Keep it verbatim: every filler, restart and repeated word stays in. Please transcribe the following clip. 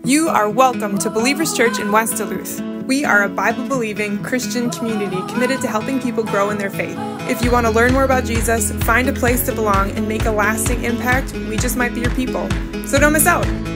You are welcome to Believers Church in West Duluth. We are a Bible-believing Christian community committed to helping people grow in their faith. If you want to learn more about Jesus, find a place to belong, and make a lasting impact, we just might be your people. So don't miss out.